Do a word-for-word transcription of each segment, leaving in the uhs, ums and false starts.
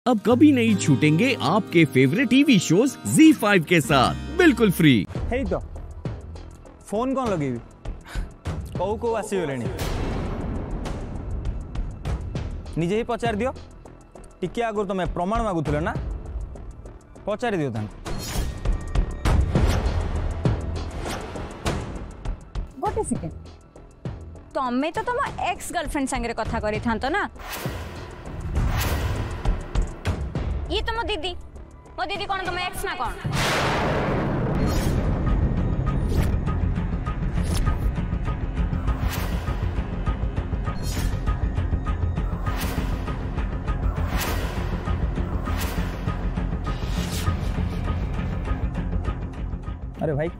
अब कभी नहीं छूटेंगे आपके favourite TV shows Zee five के साथ बिल्कुल फ्री। हे तो फोन कौन लगेबी कौ कौ आसीगले निजे ही पचार दियो टिके आगुर तुम प्रमाण मागुल ना पचारि दियो गोटे सेकेंड तमें तो तुम एक्स गर्लफ्रेंड संगे कथा करी था ना ये तो मो दीदी मो दीदी कौन तुम एक्स ना कौन अरे भाई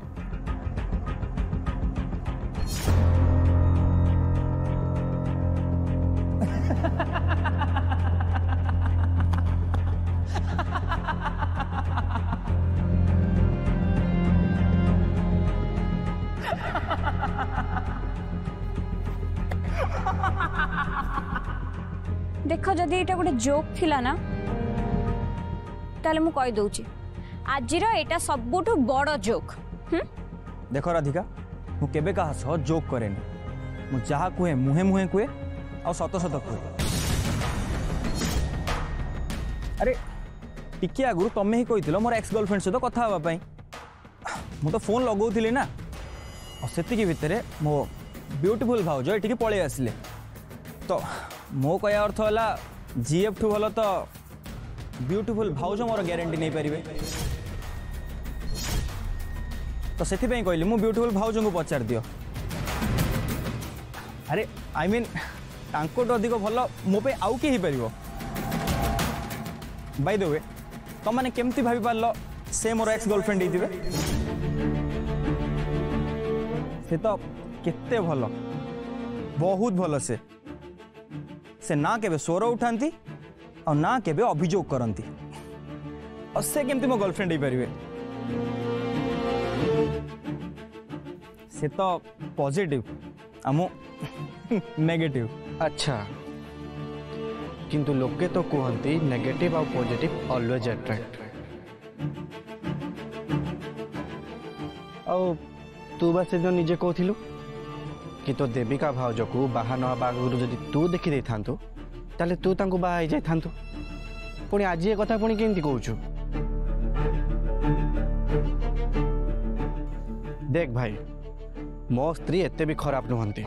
देख जदि एटा गोटे जोक थिला ना ताले मु कहि दउची आजिर एटा सबुठु बड़ जोक। हम देख राधिका मु केबे कहा सह जोक करेनी मु जहा कुहे मुहे मुहे कुहे आ सत सत कुहे। अरे टिके आगु तमें ही कही मोर एक्स गर्लफ्रेंड सहित कथा हवा पई मु तो फोन लगौथिली ना और सेतिकी भितरे मो ब्यूटीफुल भाउज एटिके पळे आसिले तो मो कया अर्थ होला जीएफ ठू भल तो ब्यूटीफुल भाउज मोर ग्यारंटी नहीं पारे तो से कहली मु ब्यूटीफुल भाउज को पचार दियो। अरे आई मीन तांकोट अधिक भल मो पे आउ के पार बाय द वे तुम मैंने केमती भाभी पार से मोर एक्स गर्लफ्रेंड होते से तो केते भल बहुत भल से से ना केबे स्वर उठाती और ना केबे अभियोग करती और से केमती मो गर्लफ्रेंड हो पारे से तो पॉजिटिव आमो नेगेटिव। अच्छा किंतु लोके तो कहती नेगेटिव और पॉजिटिव ऑलवेज अट्रैक्ट और तू बस जो निजे कहलु कि तो देविका भाउज को बाहा न आगुरी जदि तू देखी दे था ताले तू तांको बाहा हो जाई थांतु पुणी आज ये कथा पुणी केमती कहूचु। देख भाई मो स्त्री एते भी खराब नुहंती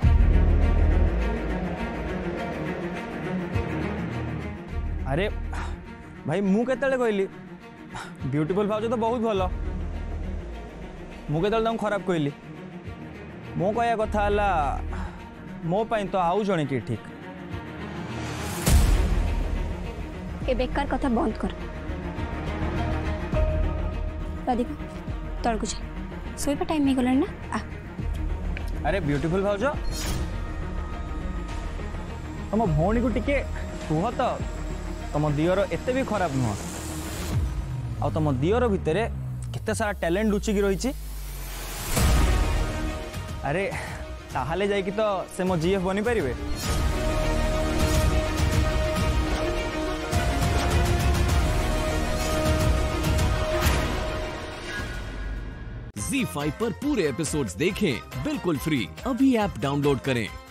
अरे भाई मु केतले कहली ब्यूटीफुल भाउज तो बहुत भल मु केतले तुम खराब कहली मो कहया कथा हला मो पई तो आउ जणे की ठीक ए बेकार कथा बंद कर राधिका तल को जा सोइबा टाइम हो गलानी ना आ अरे ब्यूटीफुल भाउज तुम भौणी को टिके कुह तो तुम दियर एते भी खराब नुह आ तुम दियर भितर केते सारा टैलेंट लुचिकी रही। अरे ताहले जाइकी तो से मो जीएफ बनी पारिबे। ज़ी फाइव पर पूरे एपिसोड्स देखें बिल्कुल फ्री। अभी ऐप डाउनलोड करें।